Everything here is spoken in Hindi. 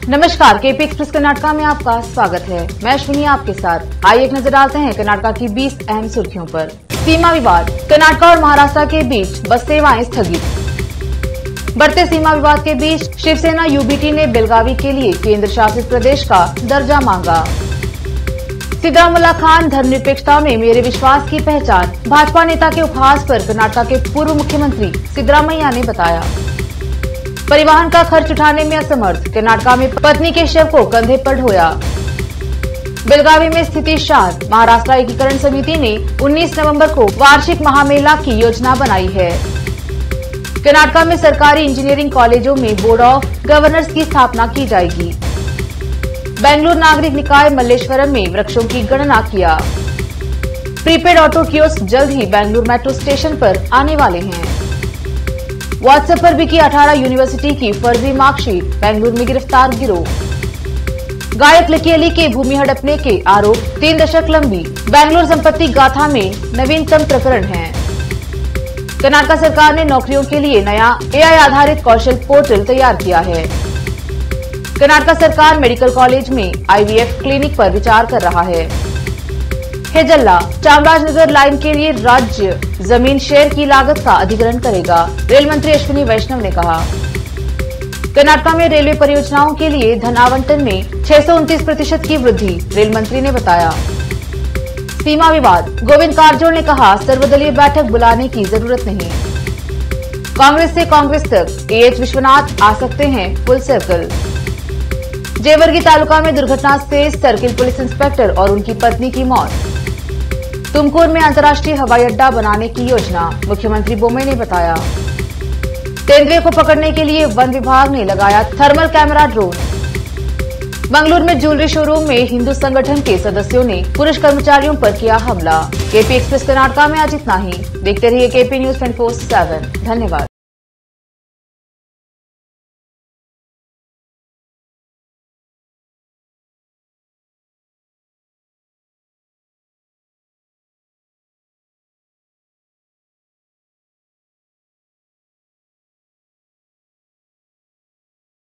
नमस्कार, केपी एक्सप्रेस कर्नाटका में आपका स्वागत है। मैं अश्विनी आपके साथ। आइए एक नजर डालते हैं कर्नाटका की 20 अहम सुर्खियों पर। सीमा विवाद, कर्नाटका और महाराष्ट्र के बीच बस सेवाएं स्थगित। बढ़ते सीमा विवाद के बीच शिवसेना यूबीटी ने बेलगावी के लिए केंद्र शासित प्रदेश का दर्जा मांगा। सिद्धामुल्ला खान, धर्मनिरपेक्षता में मेरे विश्वास की पहचान, भाजपा नेता के उपहास पर कर्नाटका के पूर्व मुख्यमंत्री सिद्धरामैया ने बताया। परिवहन का खर्च उठाने में असमर्थ, कर्नाटका में पत्नी के शव को कंधे पर ढोया। बेलगावी में स्थिति शांत, महाराष्ट्र एकीकरण समिति ने 19 नवंबर को वार्षिक महामेला की योजना बनाई है। कर्नाटका में सरकारी इंजीनियरिंग कॉलेजों में बोर्ड ऑफ गवर्नर्स की स्थापना की जाएगी। बेंगलुरु नागरिक निकाय मल्लेश्वरम में वृक्षों की गणना किया। प्रीपेड ऑटो कियोस्क जल्द ही बेंगलुरु मेट्रो स्टेशन पर आने वाले हैं। व्हाट्सएप पर बिकी 18 यूनिवर्सिटी की फर्जी मार्कशीट, बेंगलुरु में गिरफ्तार गिरोह। गायक लकी अली के भूमि हड़पने के आरोप 3 दशक लंबी, बेंगलुरु संपत्ति गाथा में नवीनतम प्रकरण है। कर्नाटका सरकार ने नौकरियों के लिए नया एआई आधारित कौशल पोर्टल तैयार किया है। कर्नाटका सरकार मेडिकल कॉलेज में आईवीएफ क्लिनिक पर विचार कर रहा है। हेजल्ला, चामराजनगर लाइन के लिए राज्य जमीन शेयर की लागत का अधिग्रहण करेगा, रेल मंत्री अश्विनी वैष्णव ने कहा। कर्नाटका में रेलवे परियोजनाओं के लिए धन आवंटन में 629% की वृद्धि, रेल मंत्री ने बताया। सीमा विवाद, गोविंद कारजोल ने कहा, सर्वदलीय बैठक बुलाने की जरूरत नहीं। कांग्रेस से कांग्रेस तक एएच विश्वनाथ आ सकते हैं फुल सर्कल। जेवर्गी तालुका में दुर्घटना से सर्किल पुलिस इंस्पेक्टर और उनकी पत्नी की मौत। तुमकुर में अंतर्राष्ट्रीय हवाई अड्डा बनाने की योजना, मुख्यमंत्री बोम्मई ने बताया। तेंदुए को पकड़ने के लिए वन विभाग ने लगाया थर्मल कैमरा ड्रोन। मंगलुरु में ज्वेलरी शोरूम में हिंदू संगठन के सदस्यों ने पुरुष कर्मचारियों पर किया हमला। केपी एक्सप्रेस कर्नाटका में आज इतना ही। देखते रहिए केपी न्यूज 24/7। धन्यवाद।